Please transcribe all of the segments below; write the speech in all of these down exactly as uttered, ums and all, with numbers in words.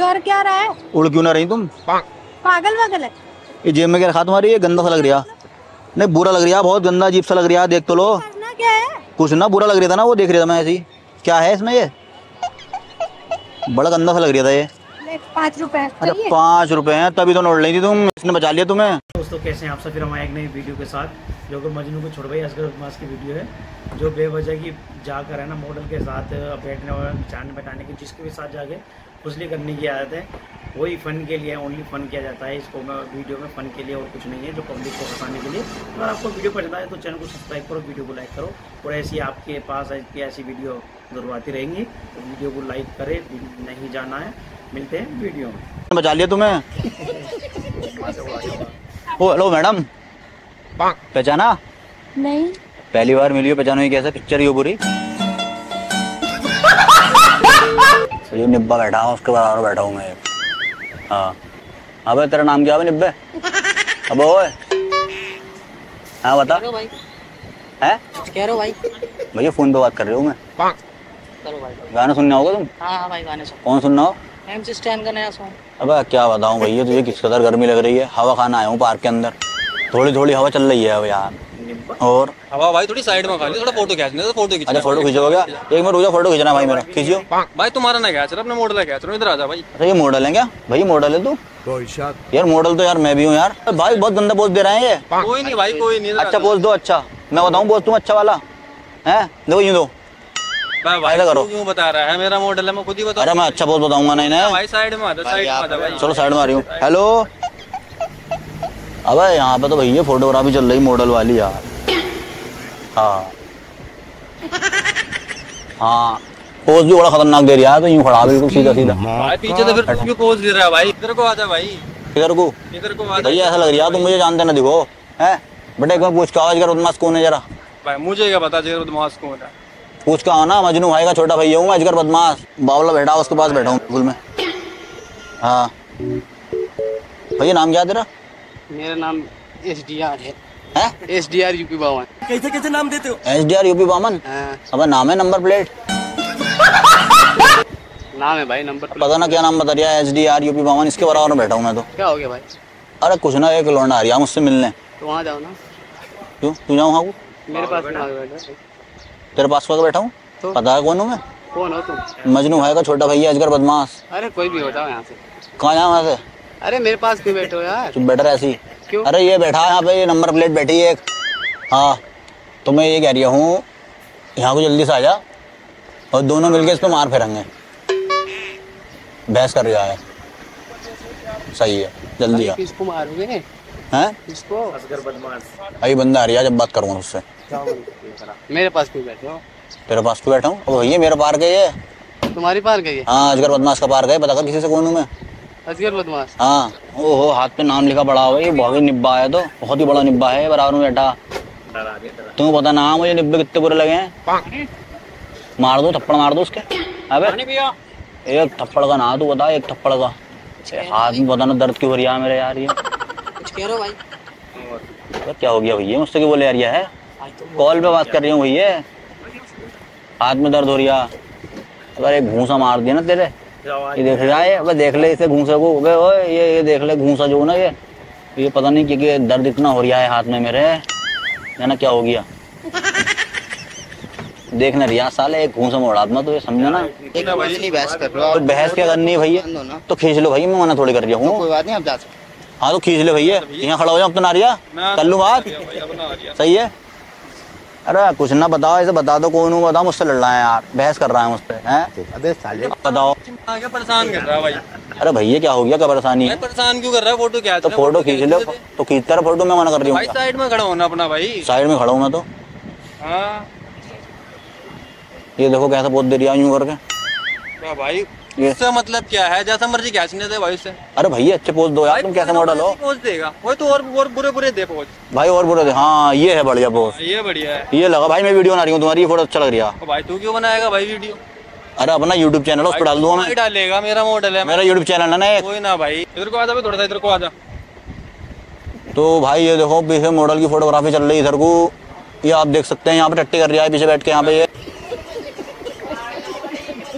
कर क्या रहा है? उड़ क्यों ना रही तुम? पागल वागल है? ये जेब में क्या रखा तुम्हारी? ये गंदा सा लग रहा। नहीं बुरा लग रहा, बहुत गंदा अजीब सा लग रहा। देख तो लो। करना क्या है? कुछ ना, बुरा लग रहा था ना, वो देख रहा था मैं ऐसी। क्या है इसमें? ये बड़ा गंदा सा लग रहा था ये। पाँच रुपए। अरे पाँच रुपए हैं तभी तो नोट ली थी तुम, इसने बचा लिया तुम्हें। दोस्तों कैसे हैं आप सब? फिर हम एक नई वीडियो के साथ, जो कि मजनू को छोड़ भाई असगर बदमाश की वीडियो है, जो बेवजह की जाकर है ना मॉडल के साथ बैठने और बिछाने बैठाने की, जिसके भी साथ जाके खुजली करने की आदत है, वही फ़न के लिए, ओनली फ़न किया जाता है इसको मैं वीडियो में, फ़न के लिए और कुछ नहीं है, जो पब्लिक को हंसाने के लिए। अगर आपको वीडियो पसंद आए तो चैनल को सब्सक्राइब करो, वीडियो को लाइक करो, और ऐसी आपके पास ऐसी ऐसी वीडियो जरूर आती रहेंगी, तो वीडियो को लाइक करें, नहीं जाना है। मिलते हैं वीडियो में। बचा लिया तुम्हें। ओ हेलो मैडम, पहचाना? नहीं। पहली बार मिली हो, पहचानो ये कैसे पिक्चर ही हो पूरी। जो निब्बा बैठा हूँ उसके बराबर बैठा हूँ मैं। हाँ अबे तेरा नाम क्या है निब्बे? अब ओए हाँ बता भाई। हैं? कह रहे हो भाई? भैया फोन पे बात कर रही हूँ मैं। करो भाई। गाना सुनना होगा तुम? हाँ हाँ भाई गाने सुन। कौन सुनना हो? एमसी स्टैन का नया सॉन्ग। अबे क्या बताऊँ भैया तुझे, किस कदर गर्मी लग रही है। हवा खाना आया हूँ पार्क के अंदर, थोड़ी थोड़ी हवा चल रही है अब यार। और हवा भाई थोड़ी साइड में खा ली, थोड़ा फोटो खींचने, तो फोटो खींच। अच्छा फोटो खींचोगे? एक मिनट रुको, फोटो खींचना भाई मेरा, खींचो। भाई तुम्हारा ना खींच रहा, अपने मॉडल है खींच रहा, इधर आ जा भाई। अच्छा ये मॉडल है क्या? भाई मॉडल है तू? यार मॉडल तो यार मैं भी हूँ यार। भाई बहुत गंदा पोज दे रहे हैं ये। कोई नहीं भाई, कोई नहीं। अच्छा पोज दो। अच्छा मैं बताऊँ पोज तुम अच्छा वाला है? देखो यूँ दो भाई, करो। क्यों बता रहा है? मेरा मॉडल है, मैं खुद ही बताऊं। अरे मैं अच्छा पोज बताऊंगा। नहीं नहीं भाई साइड में आ जा, साइड में आ जा भाई। चलो साइड में आ रही हूँ। हेलो अबे यहाँ पे तो भैया फोटोग्राफी चल रही मॉडल वाली यार। हाँ हाँ पोज भी बड़ा खतरनाक दे रहा है, तो यूँ खड़ा बिल्कुल सीधा सीधा। भाई पीछे तो फिर तू क्यों पोज दे रहा है भाई? इधर को आ जा भाई। इधर को? इधर को आ जा भैया ऐसा लग रहा है तुम मुझे जानते ना। दिखो है बेटा, एक बार पूछ के आओ अजगर बदमाश कौन है जरा। भाई मुझे क्या पता अजगर बदमाश कौन है? पूछ के आओ ना। मजनू भाई का छोटा भैया हूँ मैं, अजगर बदमाश। बावला बैठा उसके पास बैठा हूँ बिल्कुल मैं। हाँ भैया नाम क्या है तेरा? मेरा नाम एस डी आर है। हैं? एस डी आर यूपी बावन। कैसे कैसे नाम देते हो? एस डी आर यूपी बावन? अब नाम है नंबर प्लेट? नाम है भाई नंबर प्लेट। पता ना क्या नाम बता रहा है। एस डी आर यूपी बावन, इसके बराबर में बैठा हूँ मैं तो। क्या हो गया भाई? अरे कुछ ना, एक लौंडा आ रहा मुझसे मिलने। तो वहाँ जाओ ना। क्यों तू जाऊँ? हाँ मेरे पास में आ बैठो। तेरे पास में बैठा हूँ तो? पता है कौन हूँ मैं? कौन हो तुम? मजनू भाई का छोटा भैया अजगर बदमाश। अरे कोई भी हो जाओ यहाँ से। कहाँ जाऊँ वहाँ से? अरे मेरे पास क्यों बैठो यार? तुम बेटर ऐसी। क्यों? अरे ये बैठा है यहाँ पे, ये नंबर प्लेट बैठी है एक। हाँ तो मैं ये कह रही हूँ यहाँ को जल्दी से आ जा, और दोनों मिलके इस पर मार फेरेंगे। बहस कर रहा है। सही है, जल्दी आ। किसको मारोगे? हैं? किसको? असगर बदमाश। अभी बंदा आ रही है, जब बात करूँगा उससे। मेरे पास क्यों बैठे हो? तेरे पास क्यों बैठा हूँ? अब भैया मेरा पार्क है ये। तुम्हारी पार्क है ये? हाँ अजगर बदमाश का पार्क है। पता कर किसी से कौन हूँ मैं? असगर बदमाश। हाँ ओहो हाथ पे नाम लिखा पड़ा हुआ है। ये बहुत ही निब्बा है, तो बहुत ही बड़ा निब्बा है बराबर में बैठा। तुम्हें पता ना मुझे निब्बे कितने बुरे लगे हैं? मार दो, थप्पड़ मार दो उसके। अबे एक थप्पड़ का ना, तू बता एक थप्पड़ का। हाथ में पता ना दर्द क्यों हो रहा है मेरे यार। ये कुछ कह रहे हो भाई? तो क्या हो गया भैया? मुझसे क्यों बोले यार? ये है कॉल पे बात कर रही हूँ भैया, हाथ में दर्द हो रहा। अगर एक घूंसा मार दिया ना तेरे, ये देख रहा है। अब देख ले इसे घूंसा को। अबे ओए ये ये देख ले घूंसा जो ना, ये ये पता नहीं क्योंकि दर्द इतना हो रहा है हाथ में मेरे, है ना क्या हो गया? देखना रिया साले एक घूंसा में उड़ा दूंगा, तो ये समझो ना। एक बहस नहीं बहस कर रहे हो? बहस क्या करनी है भैया? तो खींच लो भाई, मैं मना थोड़ी कर रहा हूँ। कोई बात नहीं, आप जा सकते। हाँ तो खींच ले भैया, यहाँ खड़ा हो जाओ। अब तो ना रिया कर लूँ बात, सही है? अरे कुछ ना बताओ, ऐसे बता दो कौन हूँ, बताओ। मुझसे लड़ रहा है यार, बहस कर रहा है मुझसे। हैं? अबे साले बताओ। क्या परेशान कर रहा है भाई? अरे भैया क्या हो गया? क्या परेशानी है? परेशान क्यों कर रहा है? फोटो क्या? तो फोटो खींच लो। तो खींचता रहा फोटो, मैं मना कर रही हूँ। भाई साइड में खड़ा होना अपना भाई। साइड में खड़ा हूँ मैं तो। हाँ ये देखो कैसा पोज दे रहा यूं करके। भाई इससे मतलब क्या है? जैसा मर्जी खींचने दे भाई से। अरे भैया अच्छे पोज दो यार, तुम कैसे मॉडल हो? पोज देगा वो तो, और, और बुरे बुरे दे पोज भाई, और बुरे दे। हाँ ये है बढ़िया पोज, ये बढ़िया है। ये लगा भाई मैं वीडियो बना रही हूँ तुम्हारी, ये फोटो अच्छा लग रहा है। भाई तू क्यों बनाएगा भाई वीडियो? अरे अपना यूट्यूब चैनल उस पर डाल दूंगा मैं। डालेगा? मेरा मॉडल है, मेरा यूट्यूब चैनल है ना। कोई ना भाई, इधर को आ जा, थोड़ा सा इधर को आ जा। तो भाई ये देखो पीछे मॉडल की फोटोग्राफी चल रही है इधर को, ये आप देख सकते हैं। यहाँ पे टट्टी कर रहा है पीछे बैठ के। यहाँ पे ये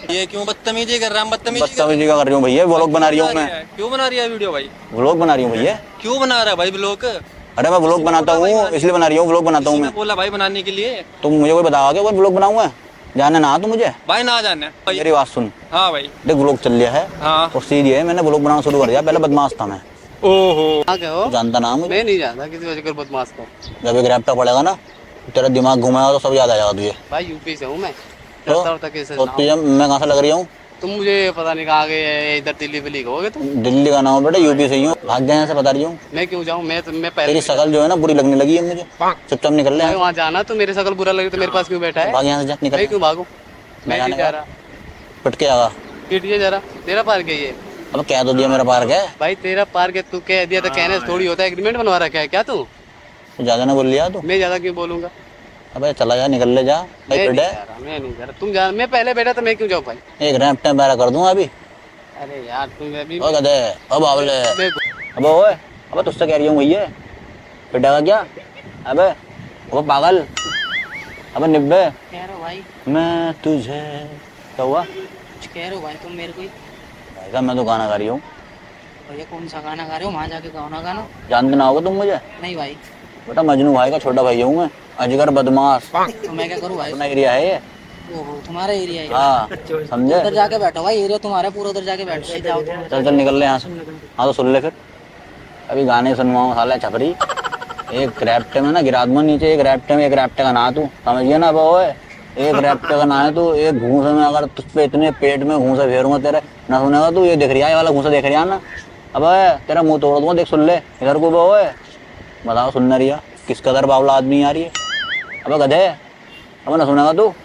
ये क्यों बदतमीजी कर रहा है? बदतमीजी कर बदतमीजी का कर रही हूँ भैया, व्लॉग बना रही हूँ मैं। क्यों बना रही है वीडियो भाई? व्लॉग बना रही हूँ भैया। क्यों बना रहा है भाई ब्लॉग? अरे मैं व्लॉग बनाता हूँ इसलिए बना रही हूँ, व्लॉग बनाता हूँ मैं। बोला भाई बनाने के लिए। तुम मुझे कोई बताओगे कोई व्लॉग बनाऊंगा? जाना ना तू मुझे भाई ना जाना भाई। मेरी बात सुन। हाँ भाई। देख व्लॉग चल लिया है हाँ। और सीधी है, मैंने व्लॉग बनाना शुरू कर दिया। पहले बदमाश था मैं। ओहो। कहाँ के हो? तू जानता ना मुझे? मैं नहीं जानता किसी वजह कर बदमाश को। जब एक रैप्टा पड़ेगा ना तेरा दिमाग घुमाएगा तो सब याद आ जाएगा तुझे। भाई यूपी से हूँ मैं। तो डरता उरता कैसे तो ना तुझे मैं कहाँ से लग रही हूँ? तुम मुझे पता नहीं कहाँ गए, इधर दिल्ली विल्ली होगे तुम। दिल्ली का नाम बेटा, यूपी से ही हूँ। भाग जाए से बता रही हूँ। मैं क्यों जाऊँ? मैं मैं पहले तेरी शकल जो है ना बुरी लगने लगी है मुझे। चुपचाप निकल ले। भाई वहाँ जाना तो मेरे शकल बुरा लगे तो मेरे पास क्यों बैठा है? भाग यहाँ से जा, निकल। मैं क्यों भागूं? मैं जाने नहीं जा का। रहा। पिट के आगा। पीटिए जरा, तेरा पार्क है ये। अब कह तो दिया मेरा पार्क है। भाई तेरा पार्क है, तू कह दिया तो कहने से थोड़ी होता है। एग्रीमेंट बनवा रखा है क्या तू? तू ज्यादा ना बोल लिया तू। मैं ज्यादा क्यों बोलूंगा? अबे चला जा, निकल ले जा। भाई मैं पिट नहीं है। जा रहा, मैं नहीं जा रहा। तुम जा, मैं पहले बैठा तो मैं क्यों जाऊँ भाई? एक रैप टाइम पैरा कर दूंगा अभी। अरे यार तुम अभी ओ गधे, ओ बावले। मैं अबे ओए, अबे तुझसे कह रही हूँ भैया। पिटेगा क्या? अबे ओ पागल। अबे निब्बे। कह रहे हो भाई? मैं तुझे क्या हुआ? कुछ कह रहे हो भाई तुम मेरे को? भाई साहब मैं तो गाना गा रही हूँ। भैया कौन सा गाना गा रहे हो? वहाँ जाके गाओ ना गाना। जानते ना होगा तुम मुझे? नहीं भाई। बेटा मजनू भाई का छोटा भाई हूँ मैं। अजगर बदमाश। तो मैं क्या करूँ भाई? अपना एरिया है ये। ओहो तुम्हारा एरिया है? हाँ समझे? उधर जाके बैठो भाई, एरिया तुम्हारा पूरा, उधर जाके बैठो। जाओ तुम। चल चल निकल ले यहाँ से। हाँ तो सुन ले फिर, अभी गाने सुनवाऊँ साला छपरी। एक रैप्टे में ना गिरादमा नीचे, एक रैप्टे में, एक रैप्टे का ना तू समझ गया ना? अब ओए एक रैप्टे का ना है तू, एक घूसे में अगर तुझ पे इतने पेट में घूसे फेरूंगा तेरे ना सुनेगा तू। ये देख रही है, ये वाला घूसा देख रही है ना? अब तेरा मुंह तोड़ दूंगा, देख सुन ले इधर को। ओए बताओ सुनना रिया किस कदर बावला आदमी आ रही है। अब गधे, अब ना सुनेगा तू?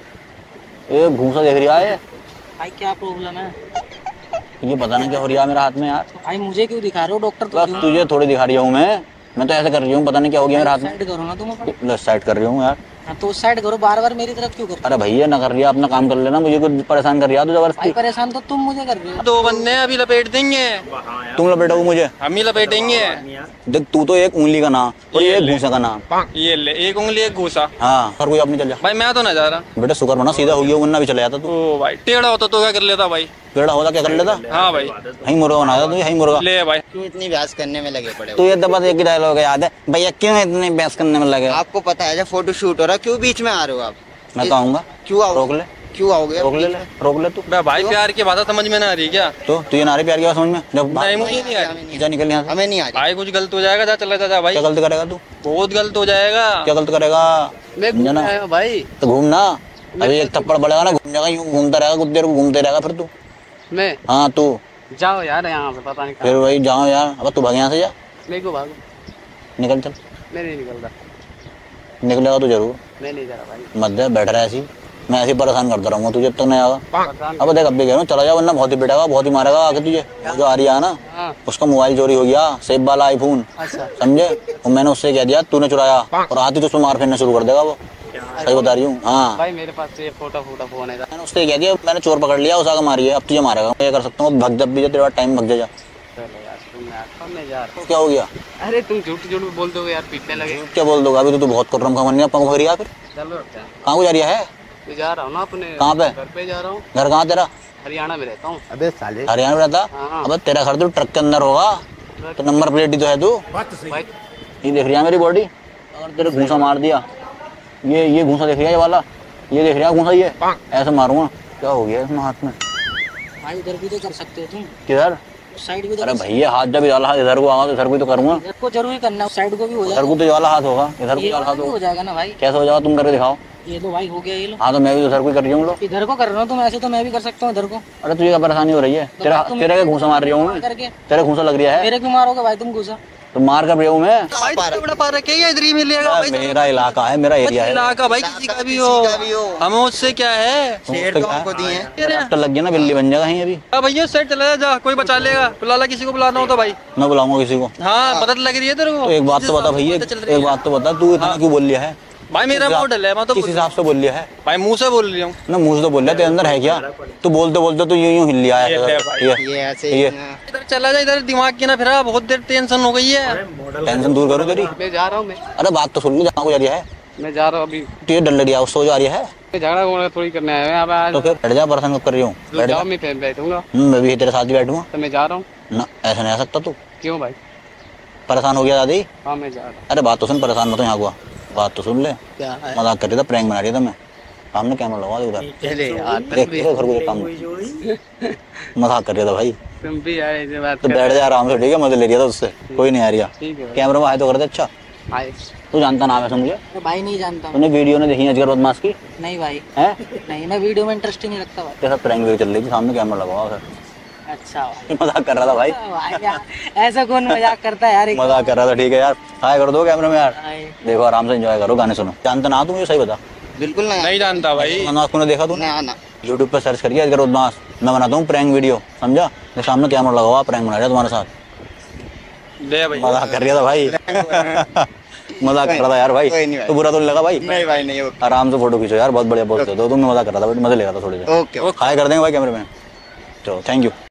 एक घूसा देख रही है। भाई क्या प्रॉब्लम है? ये पता नहीं क्या हो रहा है मेरे हाथ में यार। भाई मुझे क्यों दिखा रहे हो? डॉक्टर तो बस तुझे थोड़ी दिखा रही हूँ मैं मैं तो ऐसे कर रही हूँ, पता नहीं क्या हो गया मेरे हाथ में। साइड करो ना तुम अपन। लेफ्ट साइड कर रही हूँ यार। हाँ तो उस साइड करो, बार बार मेरी तरफ क्यों कर? अरे भैया ना कर लिया, अपना काम कर लेना, मुझे कुछ परेशान कर रहा तू भाई जबरदस्ती। परेशान तो तुम मुझे कर रहे हो। दो बंदे हैं, अभी लपेट देंगे। तुम लपेटो मुझे? हम ही लपेटेंगे। देख तू तो एक उंगली का नाम और ये एक घूसा का नाम। ये ले, एक उंगली एक घूसा। हाँ सर कोई अपनी चल जा। भाई मैं तो ना जा रहा। बेटा शुक्र बना सीधा हो गया, वरना भी चला जाता तू। ओ भाई टेढ़ा होता तो क्या कर लेता भाई? पेड़ा होता क्या कर लेता? हाँ भाई। यही मुर्गा बनाया तू, यही मुर्गा। ले भाई। क्यों इतनी बहस करने में लगे पड़े हो? तू ये तो बस एक ही डायलॉग याद है भैया, क्यों इतनी बहस करने में लगे? आपको पता है जब फोटो शूट हो रहा, क्यों बीच में आ रहे हो आप? मैं तो आऊंगा। क्यों आओ? रोक ले, क्यों आओगे? रोक ले, ले रोक ले तू। बे भाई प्यार की बात समझ में ना आ रही क्या? तो तुझे नारे प्यार की बात समझ में? जब नहीं मुझे नहीं आ रही। जा निकल यहाँ से। हमें नहीं आ रही। भाई कुछ गलत हो जाएगा, जा चला जा, जा भाई। क्या गलत करेगा तू? बहुत गलत हो जाएगा। क्या गलत करेगा? मैं समझा ना? घूमने आया हूँ भाई। तो घूमना, अभी एक थप्पड़ पड़ेगा ना घूम जाएगा, यूं घूमता रहेगा कुछ देर को, घूमते रहेगा फिर तू। मैं हाँ तू जाओ यार यहाँ से, पता नहीं फिर कहाँ। वही जाओ यार। अब तू भाग यहाँ से जा, मैं क्यों भागूं? निकल चल। मैं नहीं निकल रहा, निकलेगा तो जरूर, मैं नहीं जा रहा भाई। मत दे, बैठ रहा है ऐसी। मैं ऐसे ही परेशान करता रहूंगा तुझे जब तक नहीं आएगा। पता नहीं। अब देख अब भी कह रहा हूँ चला जा, वरना बहुत ही पिटेगा, बहुत ही मारेगा आके तुझे। जो आ रही है ना हाँ उसका मोबाइल चोरी हो गया, सेब वाला आईफोन, अच्छा। समझे? और मैंने उससे कह दिया तूने चुराया, और आती तो उसमें मार फेरना शुरू कर देगा वो। सही बता रही हूँ। हाँ भाई मेरे पास तो ये फोटो फोटो फोन है। मैंने उससे कह दिया मैंने चोर पकड़ लिया, उस आगे मारी है, अब तुझे मारेगा। मैं ये कर सकता हूँ, भग जब भी तेरे पास टाइम भग जा। चलो यार तुम यार, कब मैं जा रहा तो क्या हो गया? हूँ? अरे तुम झूठ झूठ बोल दोगे यार, पीटने लगे। क्या बोल दोगे? अभी तो तू बहुत कुर्रम का मन पंख भरिया। फिर चलो अच्छा, कहाँ को जा रही है? मैं जा रहा हूँ ना अपने कहाँ पे? घर पे जा रहा हूँ। घर कहाँ तेरा? हरियाणा में रहता हूँ। अबे साले हरियाणा में रहता? हाँ। अब तेरा घर तो ट्रक के अंदर होगा, तो नंबर प्लेट ही तो है तू। भाई ये देख रही है मेरी बॉडी? अगर तेरे घूसा मार दिया, ये ये घूसा देख रही है, ये वाला ये देख रहा है घूसा, ये ऐसे मारूंगा। क्या हो गया इसमें हाथ में? भाई उधर भी तो कर सकते हो तुम, किधर? साइड भी तो अरे कर सकते भैया हाथ जब ये वाला हाथ इधर को आगा तो इधर को तो करूंगा। हो। इधर को जरूरी करना है, साइड को भी हो इधर जाएगा। को तो ये वाला हाथ होगा, इधर को ये ये वाला वाला हाथ भी हो होगा। जाएगा ना भाई। कैसे हो जाएगा? तुम करके दिखाओ। ये लो भाई हो गया, ये लो। हाँ तो मैं भी तो इधर को ही कर रही हूँ लो। इधर को कर रहा हूँ तुम, ऐसे तो मैं भी कर सकता हूँ इधर को। अरे तुझे क्या परेशानी हो रही है? तेरा तुम- तेरे के घूसा मार रही हूँ मैं, करके तेरे घूसा लग रहा है। मेरे क्यों मारोगे भाई तुम घुसा? तो मार कर रही हूँ मैं। भाई तो बड़ा पार रखे या इधर ही मिलेगा भाई? मेरा इलाका है, मेरा एरिया है। इलाका भाई किसी का भी हो, हमें उससे क्या है? शेर तो आपको दिए हैं, लग गया ना, बिल्ली बन जाएगा यहीं अभी। अब भैया साइड चला जा, कोई बचा लेगा। बुला ला किसी को, बुलाना हो तो भाई। मैं बुलाऊंगा किसी को। हाँ मदद लग रही है तेरे को। तो एक बात तो बता भैया, एक बात तो बता, तू इतना क्यों बोल लिया है? भाई मेरा मॉडल है, मैं तो किस हिसाब से बोल लिया है? भाई मुंह से बोल रही हूँ। ना मुझे तो बोल रहा है, तेरे अंदर है क्या? तू बोलते बोलते तो यूं यूं हिल लिया है। ये ले भाई। ये ये ऐसे ये इधर चला जा, इधर दिमाग की ना फिरा, बहुत देर टेंशन हो गई है। टेंशन दूर करो तेरी। मैं जा रहा हूँ। मैं अरे बात तो सुन ली, जहाँ को जा रही है। मैं जा रहा हूँ अभी। तो ये डल रही है, सो जा रही है। झगड़ा वगड़ा थोड़ी करने आए हैं यहाँ पे आज। तो फिर बैठ जा, परेशान कब कर रही हूँ? तो बैठ जा। जाओ, मैं पे- बैठूंगा। हम्म, मैं भी तेरे साथ ही बैठूंगा तो मैं जा रहा हूँ। ना, ऐसे नहीं आ सकता तू। क्यों भाई? परेशान हो गया दादी? हाँ मैं जा रहा हूँ। अरे बात तो सुन, परेशान मत हो, यहाँ हुआ बात तो सुन ले। क्या है? मजाक कर रही था, प्रैंक बना रही था मैं। सामने कैमरा लगा दे उधर, चले यार, देख तेरे घर को देख काम। मजाक कर रहा था भाई। तुम भी यार ऐसे बात तो कर बैठ जा आराम से, ठीक है? मजे ले रही था उससे, कोई नहीं आ रही है। ठीक है भाई। कैमरा में आए तो कर दे। अच्छा आए। तू जानता नाम है मुझे? अरे भाई नहीं जानता हूँ। तूने वीडियो ने देखी है अजगर बदमाश की? नहीं भाई, है नहीं, मैं वीडियो में इंटरेस्ट ही नहीं रखता भाई। तेरे साथ प्रैंक वीडियो चल रही थी, सामने कैमरा लगा फिर अच्छा भाई। मजाक कर रहा था भाई। भाई यार, ऐसा कौन मजाक करता है यार? मजाक कर रहा था, ठीक है यार। हाय कर दो कैमरे में यार। हाय। देखो आराम से एंजॉय करो, गाने सुनो। जानता ना तू मुझे, सही बता। बिल्कुल नहीं जानता भाई। बदमाश तूने देखा? तूने ना ना यूट्यूब पे सर्च करिए अजगर बदमाश, मैं बनाता हूँ प्रैंक वीडियो, समझा? मेरे सामने कैमरा लगा हुआ, प्रैंक बना रहा है तुम्हारे साथ। ले भाई। मजाक कर रहा था भाई। मजाक कर रहा था यार भाई। तो बुरा तो नहीं लगा भाई? नहीं भाई नहीं। आराम से फोटो खींचो यार, बहुत बढ़िया बोलते हो तुम। मैं मजाक कर रहा था, मजे ले रहा था थोड़ी देर। ओके हाय कर देंगे भाई कैमरे में। चलो थैंक यू।